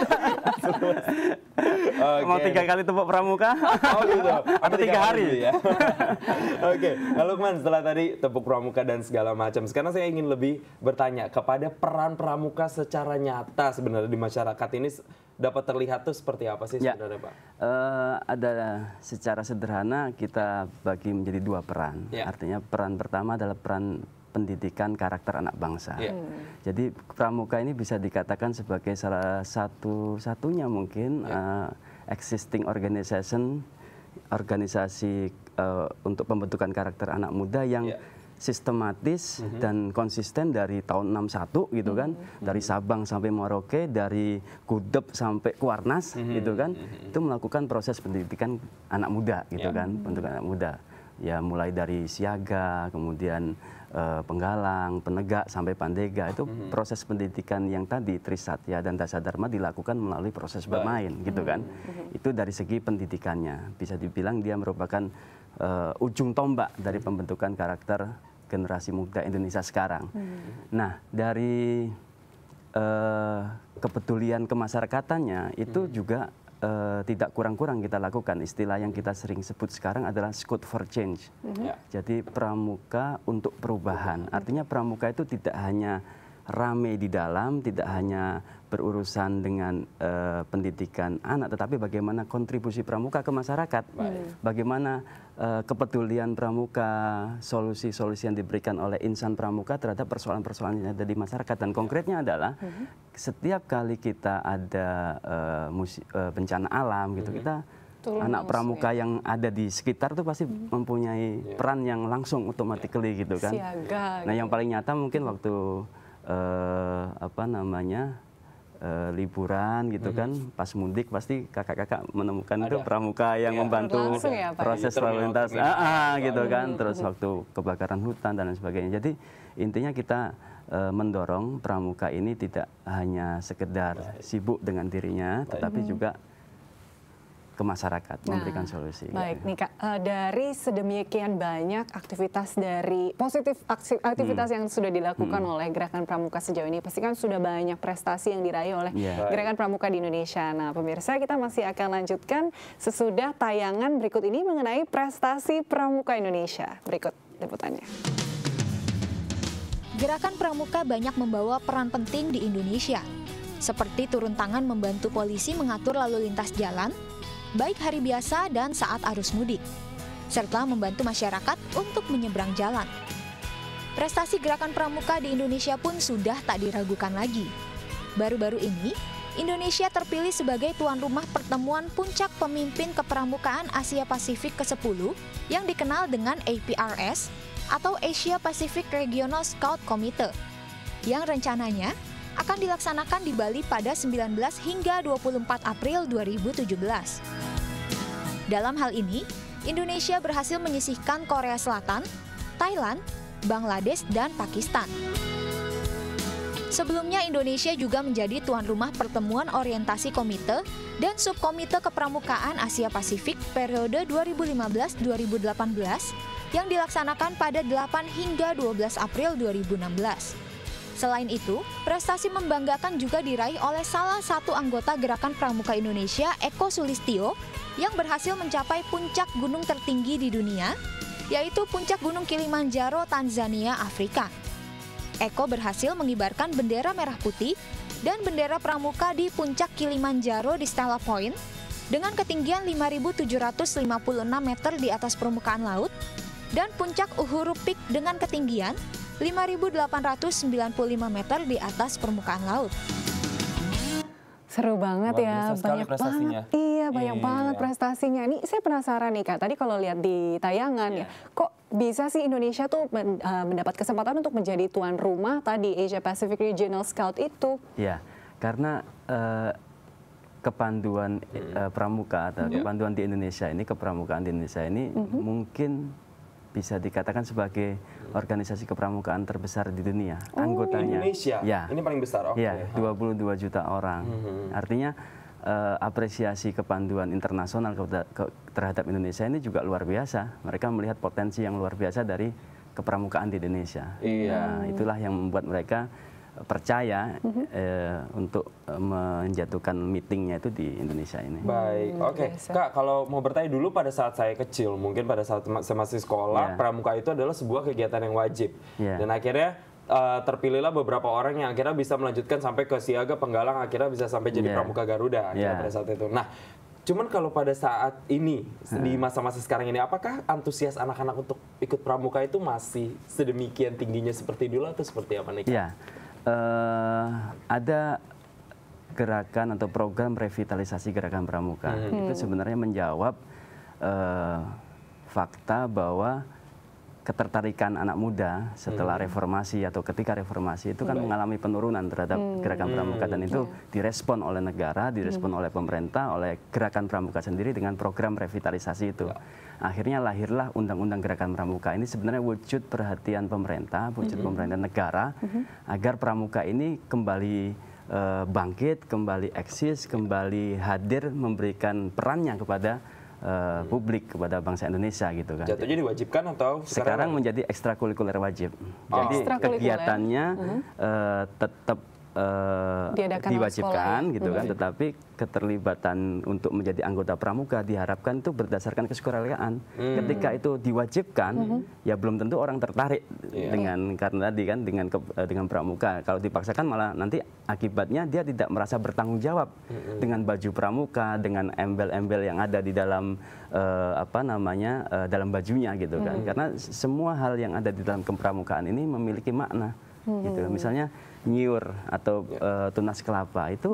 mau 3 kali tepuk pramuka? Oh gitu. Atau 3 hari? Ya. Oke, nah Lukman, setelah tadi tepuk pramuka dan segala macam, sekarang saya ingin lebih bertanya kepada peran pramuka secara nyata sebenarnya di masyarakat ini dapat terlihat tuh seperti apa sih sebenarnya Pak? Ada secara sederhana kita bagi menjadi 2 peran. Artinya peran pertama adalah peran pendidikan karakter anak bangsa. Jadi pramuka ini bisa dikatakan sebagai salah satu-satunya mungkin existing organisasi untuk pembentukan karakter anak muda yang sistematis dan konsisten dari tahun 61 gitu kan, dari Sabang sampai Merauke, dari Kudep sampai Kuarnas gitu kan, itu melakukan proses pendidikan anak muda gitu kan, pendidikan anak muda. Ya mulai dari siaga, kemudian penggalang, penegak sampai pandega, itu proses pendidikan yang tadi Trisatya dan Dasa Dharma dilakukan melalui proses bermain gitu kan. Itu dari segi pendidikannya bisa dibilang dia merupakan ujung tombak dari pembentukan karakter generasi muda Indonesia sekarang. Nah, dari kepedulian kemasyarakatannya itu juga tidak kurang-kurang kita lakukan. Istilah yang kita sering sebut sekarang adalah Scout for Change. Jadi pramuka untuk perubahan. Artinya pramuka itu tidak hanya rame di dalam, tidak hanya berurusan dengan pendidikan anak, tetapi bagaimana kontribusi pramuka ke masyarakat, bagaimana kepedulian pramuka, solusi-solusi yang diberikan oleh insan pramuka terhadap persoalan-persoalan yang ada di masyarakat. Dan konkretnya adalah setiap kali kita ada bencana alam gitu, kita anak pramuka yang ada di sekitar itu pasti mempunyai peran yang langsung automatically gitu kan. Nah, yang paling nyata mungkin waktu liburan gitu kan, pas mudik pasti kakak-kakak menemukan itu pramuka yang membantu proses lalu lintas, gitu kan. Terus waktu kebakaran hutan dan lain sebagainya. Jadi intinya kita mendorong pramuka ini tidak hanya sekedar sibuk dengan dirinya, tetapi juga ke masyarakat, memberikan solusi. Baik nih Kak, dari sedemikian banyak aktivitas aktivitas yang sudah dilakukan oleh Gerakan Pramuka sejauh ini, pasti kan sudah banyak prestasi yang diraih oleh Gerakan Pramuka di Indonesia. Nah pemirsa, kita masih akan lanjutkan sesudah tayangan berikut ini mengenai prestasi Pramuka Indonesia. Berikut liputannya. Gerakan Pramuka banyak membawa peran penting di Indonesia, seperti turun tangan membantu polisi mengatur lalu lintas jalan, baik hari biasa dan saat arus mudik, serta membantu masyarakat untuk menyeberang jalan. Prestasi Gerakan Pramuka di Indonesia pun sudah tak diragukan lagi. Baru-baru ini, Indonesia terpilih sebagai tuan rumah pertemuan puncak pemimpin kepramukaan Asia Pasifik ke-10 yang dikenal dengan APRS atau Asia Pacific Regional Scout Committee, yang rencananya akan dilaksanakan di Bali pada 19 hingga 24 April 2017. Dalam hal ini, Indonesia berhasil menyisihkan Korea Selatan, Thailand, Bangladesh, dan Pakistan. Sebelumnya, Indonesia juga menjadi tuan rumah pertemuan orientasi komite dan subkomite kepramukaan Asia Pasifik periode 2015-2018 yang dilaksanakan pada 8 hingga 12 April 2016. Selain itu, prestasi membanggakan juga diraih oleh salah satu anggota Gerakan Pramuka Indonesia, Eko Sulistyo, yang berhasil mencapai puncak gunung tertinggi di dunia, yaitu puncak Gunung Kilimanjaro, Tanzania, Afrika. Eko berhasil mengibarkan bendera merah putih dan bendera pramuka di puncak Kilimanjaro di Stella Point dengan ketinggian 5.756 meter di atas permukaan laut dan puncak Uhuru Peak dengan ketinggian 5.895 meter di atas permukaan laut. Seru banget ya, banyak banget. Iya, banyak banget prestasinya. Ini saya penasaran nih Kak, tadi kalau lihat di tayangan ya, kok bisa sih Indonesia tuh mendapat kesempatan untuk menjadi tuan rumah tadi Asia Pacific Regional Scout itu? Ya, karena kepanduan pramuka atau kepanduan di Indonesia ini, kepramukaan di Indonesia ini mungkin bisa dikatakan sebagai organisasi kepramukaan terbesar di dunia. Anggotanya Indonesia, ya, ini paling besar. Ya, 22 juta orang. Artinya apresiasi kepanduan internasional terhadap Indonesia ini juga luar biasa. Mereka melihat potensi yang luar biasa dari kepramukaan di Indonesia. Nah, itulah yang membuat mereka percaya untuk menjatuhkan meetingnya itu di Indonesia ini. Baik, oke. Kak, kalau mau bertanya dulu, pada saat saya kecil, mungkin pada saat saya masih sekolah, pramuka itu adalah sebuah kegiatan yang wajib. Dan akhirnya terpilihlah beberapa orang yang akhirnya bisa melanjutkan sampai ke siaga, penggalang, akhirnya bisa sampai jadi pramuka Garuda pada saat itu. Nah, cuman kalau pada saat ini, di masa-masa sekarang ini, apakah antusias anak-anak untuk ikut pramuka itu masih sedemikian tingginya seperti dulu atau seperti apa nih Kak? Ya. Ada gerakan atau program revitalisasi Gerakan Pramuka. Itu sebenarnya menjawab fakta bahwa ketertarikan anak muda setelah reformasi atau ketika reformasi itu kan mengalami penurunan terhadap Gerakan Pramuka, dan itu direspon oleh negara, direspon oleh pemerintah, oleh Gerakan Pramuka sendiri dengan program revitalisasi itu. Akhirnya lahirlah Undang-Undang Gerakan Pramuka. Ini sebenarnya wujud perhatian pemerintah, wujud pemerintah negara agar pramuka ini kembali bangkit, kembali eksis, kembali hadir, memberikan perannya kepada publik, kepada bangsa Indonesia gitu kan. Jatuhnya diwajibkan atau sekarang menjadi ekstrakurikuler wajib. Jadi kegiatannya tetap diwajibkan gitu kan, tetapi keterlibatan untuk menjadi anggota pramuka diharapkan itu berdasarkan kesukarelaan. Ketika itu diwajibkan, ya belum tentu orang tertarik dengan karena tadi kan dengan pramuka. Kalau dipaksakan malah nanti akibatnya dia tidak merasa bertanggung jawab dengan baju pramuka, dengan embel-embel yang ada di dalam dalam bajunya gitu kan. Karena semua hal yang ada di dalam kepramukaan ini memiliki makna. Gitu. Misalnya nyiur atau tunas kelapa itu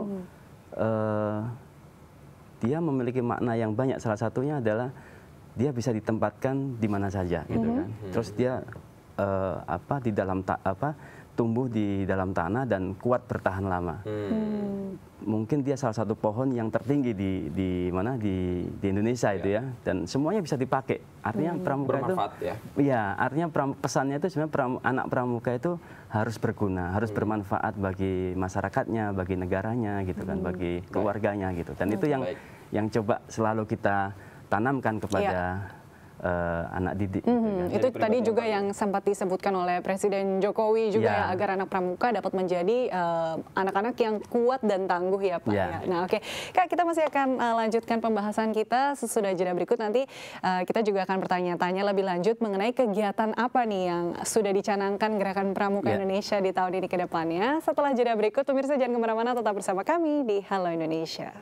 dia memiliki makna yang banyak. Salah satunya adalah dia bisa ditempatkan di mana saja, gitu kan. Terus dia di dalam tumbuh di dalam tanah dan kuat bertahan lama. Mungkin dia salah satu pohon yang tertinggi di Indonesia itu ya, dan semuanya bisa dipakai. Artinya pramuka itu, ya artinya pesannya itu sebenarnya anak pramuka itu harus berguna, harus bermanfaat bagi masyarakatnya, bagi negaranya gitu kan, bagi keluarganya gitu. Dan itu yang coba selalu kita tanamkan kepada anak didik. Itu tadi juga yang sempat disebutkan oleh Presiden Jokowi juga ya, agar anak pramuka dapat menjadi anak-anak yang kuat dan tangguh ya Pak. Ya. Nah oke, Kak, kita masih akan lanjutkan pembahasan kita sesudah jeda berikut. Nanti kita juga akan bertanya-tanya lebih lanjut mengenai kegiatan apa nih yang sudah dicanangkan Gerakan Pramuka Indonesia di tahun ini ke depannya. Setelah jeda berikut, pemirsa jangan kemana-mana, tetap bersama kami di Halo Indonesia.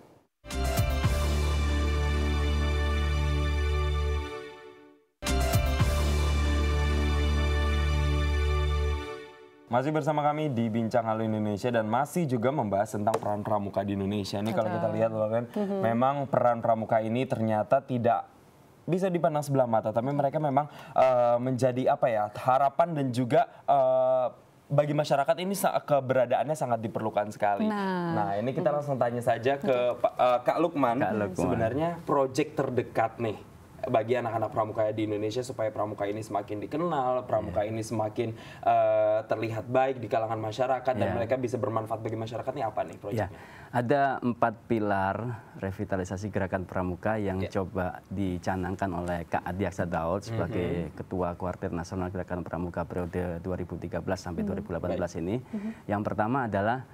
Masih bersama kami di Bincang Halo Indonesia dan masih juga membahas tentang peran pramuka di Indonesia. Ini kalau kita lihat kan, memang peran pramuka ini ternyata tidak bisa dipandang sebelah mata, tapi mereka memang menjadi harapan dan juga bagi masyarakat ini keberadaannya sangat diperlukan sekali. Nah ini kita langsung tanya saja ke Kak Lukman. Sebenarnya proyek terdekat nih bagi anak-anak pramuka di Indonesia supaya pramuka ini semakin dikenal, pramuka ini semakin terlihat baik di kalangan masyarakat dan mereka bisa bermanfaat bagi masyarakat, ini apa nih proyeknya? Ada 4 pilar revitalisasi gerakan pramuka yang coba dicanangkan oleh Kak Adiaksa Daud sebagai Ketua Kuartir Nasional Gerakan Pramuka periode 2013 sampai 2018 ini. Yang pertama adalah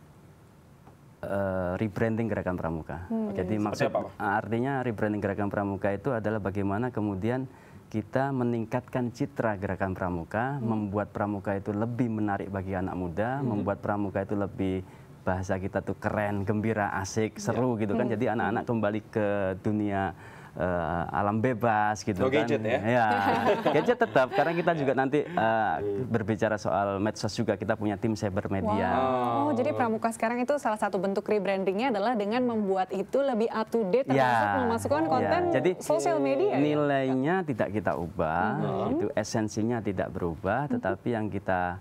rebranding gerakan pramuka. Jadi artinya rebranding gerakan pramuka itu adalah bagaimana kemudian kita meningkatkan citra gerakan pramuka, membuat pramuka itu lebih menarik bagi anak muda, membuat pramuka itu lebih, bahasa kita tuh keren, gembira, asik, seru gitu kan. Jadi anak-anak kembali ke dunia alam bebas gitu kan. Gadget ya? Gadget tetap, karena kita juga nanti berbicara soal medsos juga, kita punya tim cyber media. Jadi pramuka sekarang itu salah satu bentuk rebrandingnya adalah dengan membuat itu lebih up to date, termasuk memasukkan konten sosial media. Nilainya tidak kita ubah, itu esensinya tidak berubah, tetapi yang kita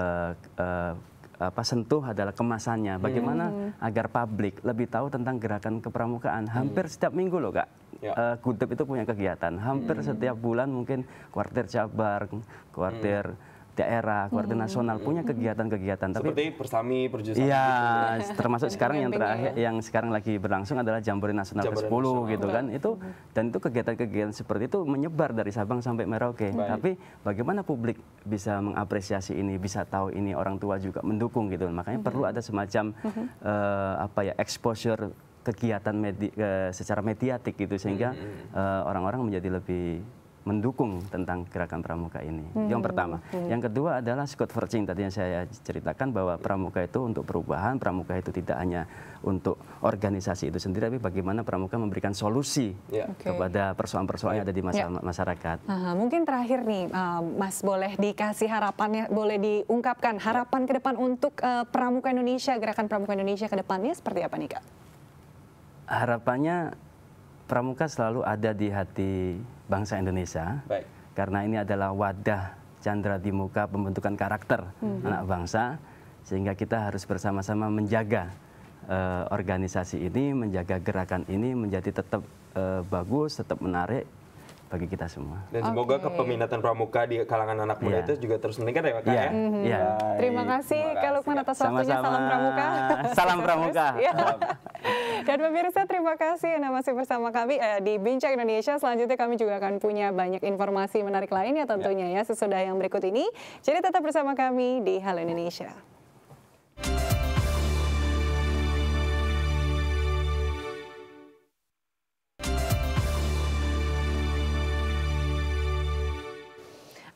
sentuh adalah kemasannya. Bagaimana agar publik lebih tahu tentang gerakan kepramukaan. Hampir setiap minggu loh Kak, Gudep itu punya kegiatan. Hampir setiap bulan mungkin kuartir Jabar, kuartir daerah, kuartir nasional punya kegiatan-kegiatan. Seperti Persami, Perjusangan. Iya, termasuk sekarang yang terakhir, yang sekarang lagi berlangsung adalah Jambore Nasional ke-10 gitu kan. Dan itu kegiatan-kegiatan seperti itu menyebar dari Sabang sampai Merauke. Tapi bagaimana publik bisa mengapresiasi ini, bisa tahu ini, orang tua juga mendukung gitu. Makanya perlu ada semacam exposure kegiatan secara mediatik gitu, sehingga orang-orang menjadi lebih mendukung tentang gerakan pramuka ini. Yang pertama. Yang kedua adalah Scott Verching tadi yang saya ceritakan, bahwa pramuka itu untuk perubahan, pramuka itu tidak hanya untuk organisasi itu sendiri, tapi bagaimana pramuka memberikan solusi kepada persoalan-persoalan yang ada di masyarakat. Mungkin terakhir nih, Mas, boleh dikasih harapannya, boleh diungkapkan harapan ke depan untuk pramuka Indonesia, gerakan pramuka Indonesia ke depannya seperti apa nih Kak? Harapannya pramuka selalu ada di hati bangsa Indonesia, karena ini adalah wadah candra di muka pembentukan karakter anak bangsa, sehingga kita harus bersama-sama menjaga organisasi ini, menjaga gerakan ini menjadi tetap bagus, tetap menarik bagi kita semua. Dan semoga kepeminatan pramuka di kalangan anak muda itu juga terus meningkat ya Kak ya? Terima kasih Kak Lukman atas waktunya. Salam pramuka. Salam pramuka. Dan pemirsa, terima kasih Anda masih bersama kami di Bincang Indonesia. Selanjutnya kami juga akan punya banyak informasi menarik lainnya tentunya ya sesudah yang berikut ini. Jadi tetap bersama kami di Halo Indonesia.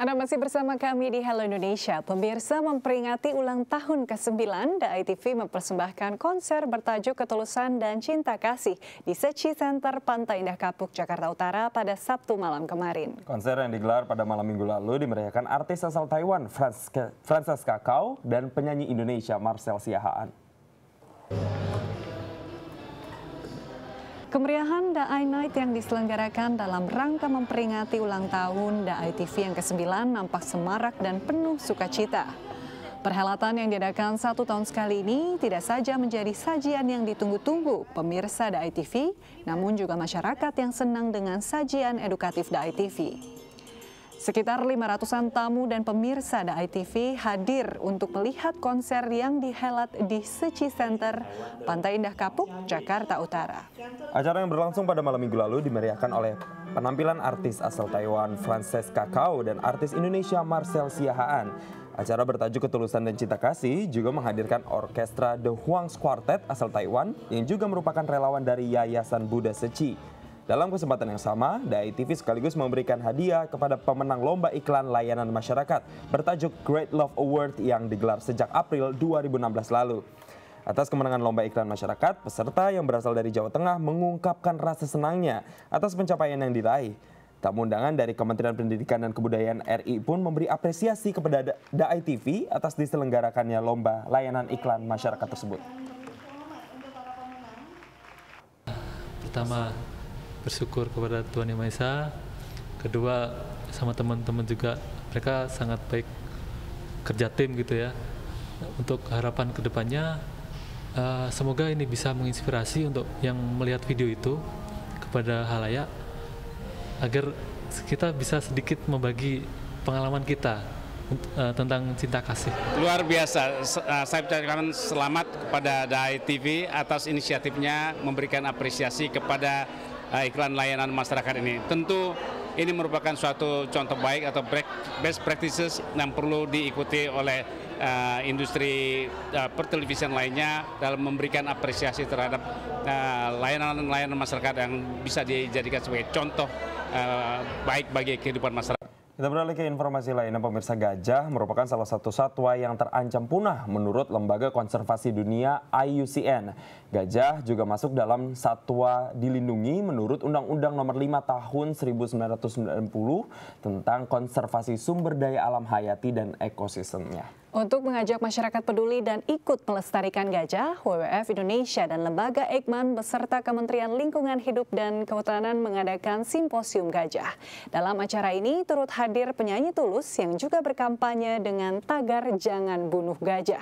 Anda masih bersama kami di Hello Indonesia. Pemirsa, memperingati ulang tahun ke-9, The ITV mempersembahkan konser bertajuk Ketulusan dan Cinta Kasih di Sechi Center Pantai Indah Kapuk, Jakarta Utara pada Sabtu malam kemarin. Konser yang digelar pada malam minggu lalu dimeriahkan artis asal Taiwan, Francesca Cao, dan penyanyi Indonesia Marcel Siahaan. Kemeriahan The I-Night yang diselenggarakan dalam rangka memperingati ulang tahun The ITV yang ke-9 nampak semarak dan penuh sukacita. Perhelatan yang diadakan 1 tahun sekali ini tidak saja menjadi sajian yang ditunggu-tunggu pemirsa The ITV, namun juga masyarakat yang senang dengan sajian edukatif The ITV. Sekitar 500-an tamu dan pemirsa The ITV hadir untuk melihat konser yang dihelat di Sechi Center, Pantai Indah Kapuk, Jakarta Utara. Acara yang berlangsung pada malam minggu lalu dimeriahkan oleh penampilan artis asal Taiwan Francesca Cao dan artis Indonesia Marcel Siahaan. Acara bertajuk Ketulusan dan Cinta Kasih juga menghadirkan orkestra The Huang's Quartet asal Taiwan yang juga merupakan relawan dari Yayasan Buddha Sechi. Dalam kesempatan yang sama, The ITV sekaligus memberikan hadiah kepada pemenang lomba iklan layanan masyarakat bertajuk Great Love Award yang digelar sejak April 2016 lalu. Atas kemenangan lomba iklan masyarakat, peserta yang berasal dari Jawa Tengah mengungkapkan rasa senangnya atas pencapaian yang diraih. Tamu undangan dari Kementerian Pendidikan dan Kebudayaan RI pun memberi apresiasi kepada The ITV atas diselenggarakannya lomba layanan iklan masyarakat tersebut. Pertama, bersyukur kepada Tuhan Yang Maha Esa. Kedua, sama teman-teman juga, mereka sangat baik kerja tim gitu ya. Untuk harapan kedepannya, semoga ini bisa menginspirasi untuk yang melihat video itu kepada halayak, agar kita bisa sedikit membagi pengalaman kita tentang cinta kasih. Luar biasa, saya ucapkan selamat kepada The ITV atas inisiatifnya memberikan apresiasi kepada iklan layanan masyarakat ini. Tentu ini merupakan suatu contoh baik atau best practices yang perlu diikuti oleh industri pertelevisian lainnya dalam memberikan apresiasi terhadap layanan-layanan masyarakat yang bisa dijadikan sebagai contoh baik bagi kehidupan masyarakat. Kita beralih ke informasi lainnya, pemirsa. Gajah merupakan salah satu satwa yang terancam punah menurut Lembaga Konservasi Dunia IUCN. Gajah juga masuk dalam satwa dilindungi menurut Undang-Undang Nomor 5 Tahun 1990 tentang konservasi sumber daya alam hayati dan ekosistemnya. Untuk mengajak masyarakat peduli dan ikut melestarikan gajah, WWF Indonesia dan Lembaga Eijkman beserta Kementerian Lingkungan Hidup dan Kehutanan mengadakan simposium gajah. Dalam acara ini turut hadir penyanyi Tulus yang juga berkampanye dengan tagar "Jangan Bunuh Gajah".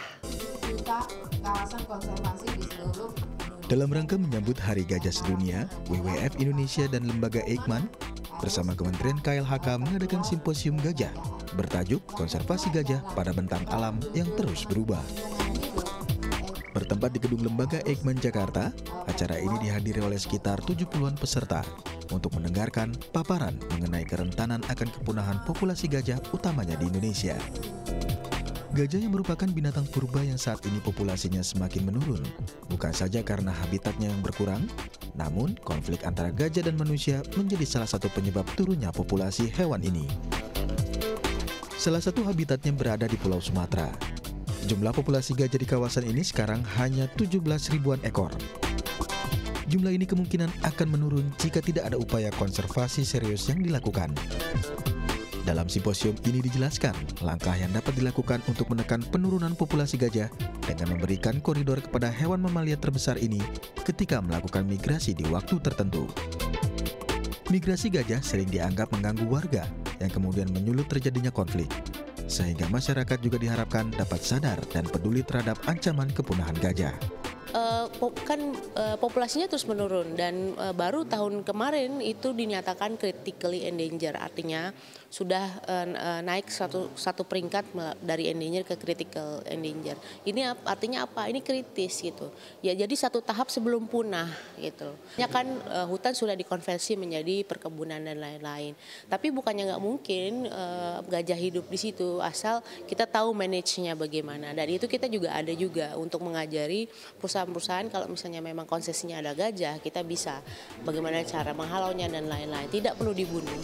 Dalam rangka menyambut Hari Gajah Sedunia, WWF Indonesia dan Lembaga Eijkman bersama Kementerian KLHK mengadakan simposium gajah bertajuk Konservasi Gajah pada Bentang Alam yang Terus Berubah. Bertempat di Gedung Lembaga Eijkman Jakarta, acara ini dihadiri oleh sekitar 70-an peserta untuk mendengarkan paparan mengenai kerentanan akan kepunahan populasi gajah utamanya di Indonesia. Gajah yang merupakan binatang purba yang saat ini populasinya semakin menurun, bukan saja karena habitatnya yang berkurang, namun konflik antara gajah dan manusia menjadi salah satu penyebab turunnya populasi hewan ini. Salah satu habitatnya berada di Pulau Sumatera. Jumlah populasi gajah di kawasan ini sekarang hanya 17 ribuan ekor. Jumlah ini kemungkinan akan menurun jika tidak ada upaya konservasi serius yang dilakukan. Dalam simposium ini dijelaskan langkah yang dapat dilakukan untuk menekan penurunan populasi gajah dengan memberikan koridor kepada hewan mamalia terbesar ini ketika melakukan migrasi di waktu tertentu. Migrasi gajah sering dianggap mengganggu warga yang kemudian menyulut terjadinya konflik, sehingga masyarakat juga diharapkan dapat sadar dan peduli terhadap ancaman kepunahan gajah. Populasinya terus menurun dan baru tahun kemarin itu dinyatakan critically endangered, artinya sudah naik satu peringkat dari endangered ke critical endangered. Ini artinya apa? Ini kritis gitu. Ya, jadi satu tahap sebelum punah gitu. Ya kan hutan sudah dikonversi menjadi perkebunan dan lain-lain. Tapi bukannya nggak mungkin gajah hidup di situ asal kita tahu manage-nya bagaimana. Dan itu kita juga ada juga untuk mengajari perusahaan-perusahaan kalau misalnya memang konsesinya ada gajah, kita bisa bagaimana cara menghalaunya dan lain-lain. Tidak perlu dibunuh.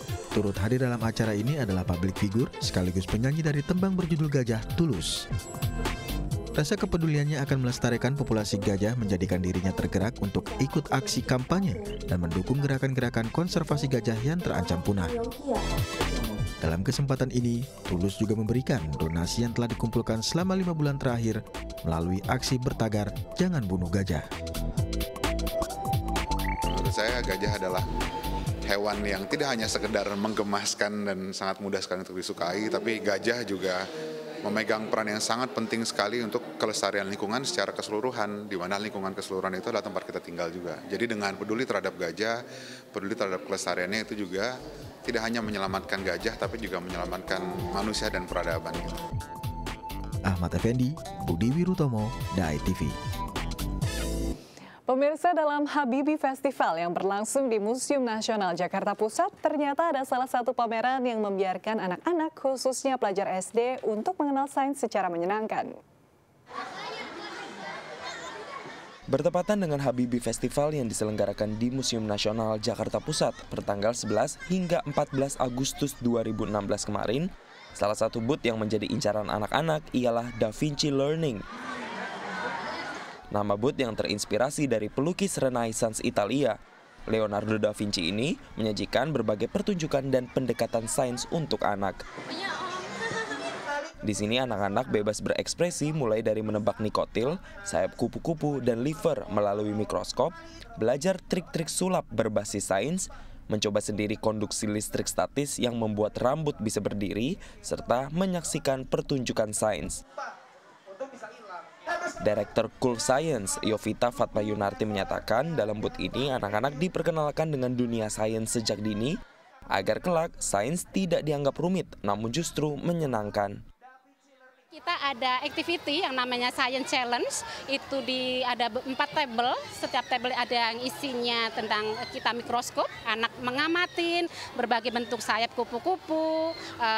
Turut hadir dalam acara ini adalah publik figur sekaligus penyanyi dari tembang berjudul Gajah, Tulus. Rasa kepeduliannya akan melestarikan populasi gajah menjadikan dirinya tergerak untuk ikut aksi kampanye dan mendukung gerakan-gerakan konservasi gajah yang terancam punah. Dalam kesempatan ini, Tulus juga memberikan donasi yang telah dikumpulkan selama 5 bulan terakhir melalui aksi bertagar Jangan Bunuh Gajah. Menurut saya gajah adalah hewan yang tidak hanya sekedar menggemaskan dan sangat mudah sekali untuk disukai, tapi gajah juga memegang peran yang sangat penting sekali untuk kelestarian lingkungan secara keseluruhan, di mana lingkungan keseluruhan itu adalah tempat kita tinggal juga. Jadi dengan peduli terhadap gajah, peduli terhadap kelestariannya itu juga tidak hanya menyelamatkan gajah, tapi juga menyelamatkan manusia dan peradaban. Ahmad Effendi, Budi Wirutomo, Dai TV. Pemirsa, dalam Habibie Festival yang berlangsung di Museum Nasional Jakarta Pusat, ternyata ada salah satu pameran yang membiarkan anak-anak, khususnya pelajar SD, untuk mengenal sains secara menyenangkan. Bertepatan dengan Habibie Festival yang diselenggarakan di Museum Nasional Jakarta Pusat pertanggal 11 hingga 14 Agustus 2016 kemarin, salah satu booth yang menjadi incaran anak-anak ialah Da Vinci Learning. Nama booth yang terinspirasi dari pelukis Renaissance Italia, Leonardo da Vinci ini menyajikan berbagai pertunjukan dan pendekatan sains untuk anak. Di sini anak-anak bebas berekspresi mulai dari menebak nikotil, sayap kupu-kupu, dan liver melalui mikroskop, belajar trik-trik sulap berbasis sains, mencoba sendiri konduksi listrik statis yang membuat rambut bisa berdiri, serta menyaksikan pertunjukan sains. Direktur Cool Science, Yovita Fatmayunarti menyatakan dalam booth ini anak-anak diperkenalkan dengan dunia sains sejak dini agar kelak sains tidak dianggap rumit namun justru menyenangkan. Kita ada activity yang namanya Science Challenge, itu ada 4 tabel, setiap tabel ada yang isinya tentang kita mikroskop, anak mengamatin berbagai bentuk sayap kupu-kupu,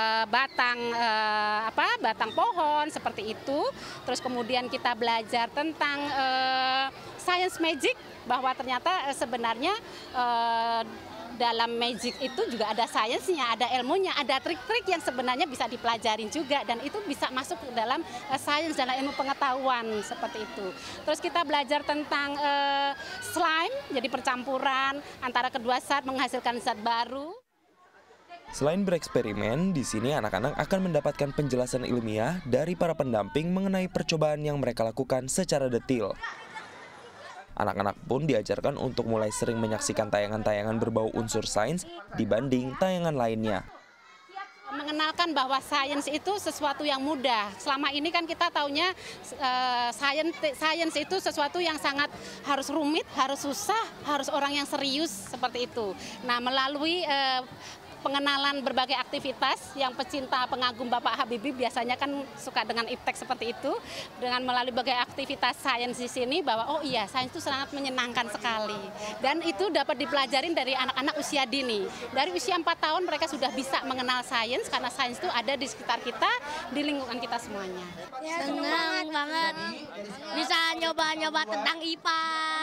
batang pohon seperti itu. Terus kemudian kita belajar tentang science magic, bahwa ternyata sebenarnya dalam magic itu juga ada sainsnya, ada ilmunya, ada trik-trik yang sebenarnya bisa dipelajarin juga, dan itu bisa masuk ke dalam sains, dalam ilmu pengetahuan seperti itu. Terus kita belajar tentang slime, jadi percampuran antara kedua zat menghasilkan zat baru. Selain bereksperimen, di sini anak-anak akan mendapatkan penjelasan ilmiah dari para pendamping mengenai percobaan yang mereka lakukan secara detail. Anak-anak pun diajarkan untuk mulai sering menyaksikan tayangan-tayangan berbau unsur sains dibanding tayangan lainnya. Mengenalkan bahwa sains itu sesuatu yang mudah. Selama ini kan kita taunya sains itu sesuatu yang sangat harus rumit, harus susah, harus orang yang serius seperti itu. Nah, melalui pengenalan berbagai aktivitas yang pecinta pengagum Bapak Habibie biasanya kan suka dengan iptek seperti itu, dengan melalui berbagai aktivitas sains di sini, bahwa oh iya, sains itu sangat menyenangkan sekali, dan itu dapat dipelajarin dari anak-anak usia dini. Dari usia 4 tahun mereka sudah bisa mengenal sains, karena sains itu ada di sekitar kita, di lingkungan kita semuanya. Senang banget bisa nyoba-nyoba tentang IPA.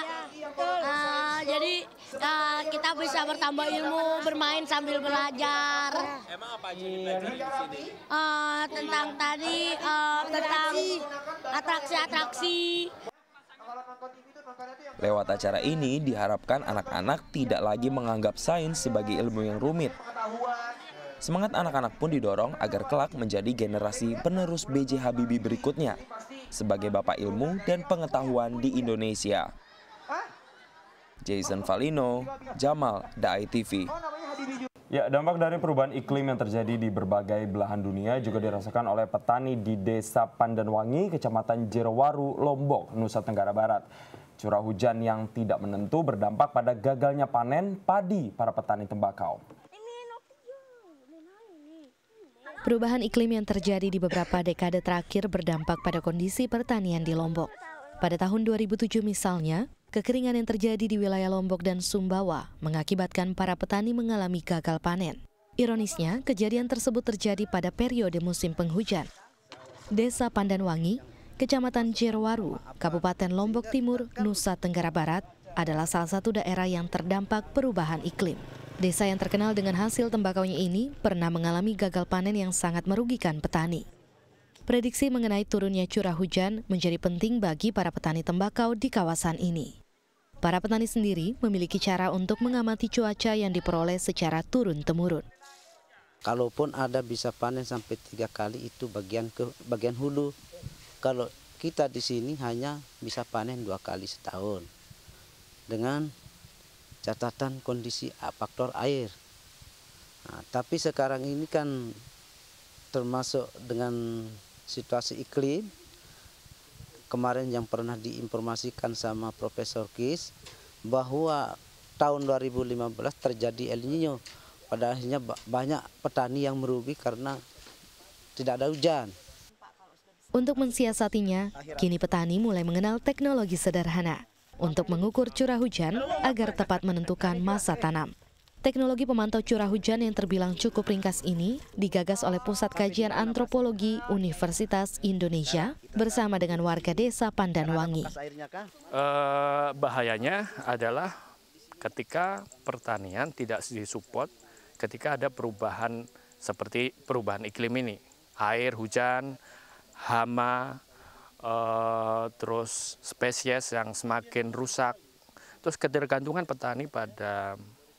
Jadi kita bisa bertambah ilmu, bermain sambil belajar. Emang apa aja dipelajari di sini? Tentang tentang atraksi-atraksi. Lewat acara ini diharapkan anak-anak tidak lagi menganggap sains sebagai ilmu yang rumit. Semangat anak-anak pun didorong agar kelak menjadi generasi penerus B.J. Habibie berikutnya sebagai bapak ilmu dan pengetahuan di Indonesia. Jason Valino, Jamal, Dai TV. Ya, dampak dari perubahan iklim yang terjadi di berbagai belahan dunia juga dirasakan oleh petani di Desa Pandanwangi, Kecamatan Jerowaru, Lombok, Nusa Tenggara Barat. Curah hujan yang tidak menentu berdampak pada gagalnya panen padi para petani tembakau. Perubahan iklim yang terjadi di beberapa dekade terakhir berdampak pada kondisi pertanian di Lombok. Pada tahun 2007 misalnya, kekeringan yang terjadi di wilayah Lombok dan Sumbawa mengakibatkan para petani mengalami gagal panen. Ironisnya, kejadian tersebut terjadi pada periode musim penghujan. Desa Pandanwangi, Kecamatan Jerowaru, Kabupaten Lombok Timur, Nusa Tenggara Barat adalah salah satu daerah yang terdampak perubahan iklim. Desa yang terkenal dengan hasil tembakaunya ini pernah mengalami gagal panen yang sangat merugikan petani. Prediksi mengenai turunnya curah hujan menjadi penting bagi para petani tembakau di kawasan ini. Para petani sendiri memiliki cara untuk mengamati cuaca yang diperoleh secara turun-temurun. Kalaupun ada bisa panen sampai 3 kali itu bagian hulu. Kalau kita di sini hanya bisa panen 2 kali setahun. Dengan catatan kondisi faktor air. Nah, tapi sekarang ini kan termasuk dengan situasi iklim. Kemarin yang pernah diinformasikan sama Profesor Kis bahwa tahun 2015 terjadi El Nino. Pada akhirnya banyak petani yang merugi karena tidak ada hujan. Untuk mensiasatinya, kini petani mulai mengenal teknologi sederhana untuk mengukur curah hujan agar tepat menentukan masa tanam. Teknologi pemantau curah hujan yang terbilang cukup ringkas ini digagas oleh Pusat Kajian Antropologi Universitas Indonesia bersama dengan warga desa Pandanwangi. Bahayanya adalah ketika pertanian tidak disupport, ketika ada perubahan seperti perubahan iklim ini, air, hujan, hama, terus spesies yang semakin rusak, terus ketergantungan petani pada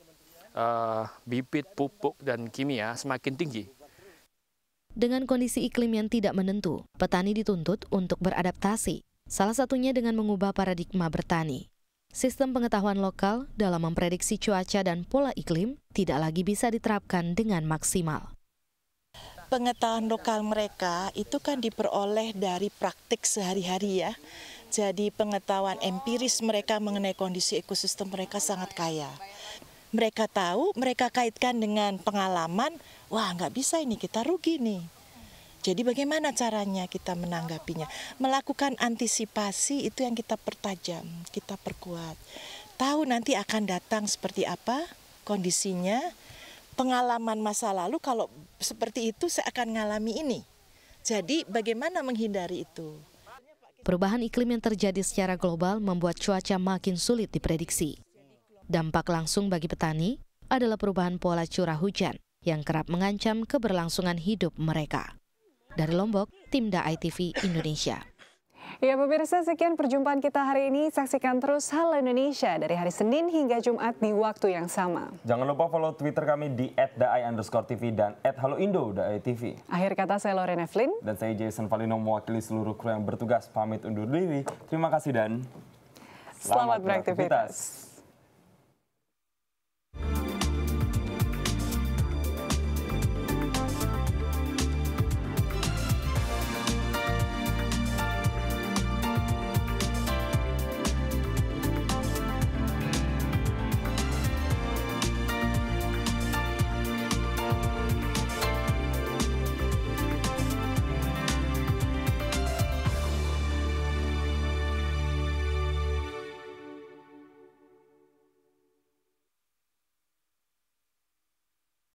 bibit, pupuk, dan kimia semakin tinggi. Dengan kondisi iklim yang tidak menentu, petani dituntut untuk beradaptasi, salah satunya dengan mengubah paradigma bertani. Sistem pengetahuan lokal dalam memprediksi cuaca dan pola iklim tidak lagi bisa diterapkan dengan maksimal. Pengetahuan lokal mereka itu kan diperoleh dari praktik sehari-hari ya. Jadi pengetahuan empiris mereka mengenai kondisi ekosistem mereka sangat kaya. Mereka tahu, mereka kaitkan dengan pengalaman, wah nggak bisa ini, kita rugi nih. Jadi bagaimana caranya kita menanggapinya? Melakukan antisipasi itu yang kita pertajam, kita perkuat. Tahu nanti akan datang seperti apa kondisinya, pengalaman masa lalu kalau seperti itu saya akan mengalami ini. Jadi bagaimana menghindari itu? Perubahan iklim yang terjadi secara global membuat cuaca makin sulit diprediksi. Dampak langsung bagi petani adalah perubahan pola curah hujan yang kerap mengancam keberlangsungan hidup mereka. Dari Lombok, tim DAI TV Indonesia. Ya pemirsa, sekian perjumpaan kita hari ini. Saksikan terus Halo Indonesia dari hari Senin hingga Jumat di waktu yang sama. Jangan lupa follow Twitter kami di @dai_tv dan @haloindo_dai_tv. Akhir kata saya Lorena Flynn. Dan saya Jason Valino mewakili seluruh kru yang bertugas pamit undur diri. Terima kasih dan selamat beraktivitas.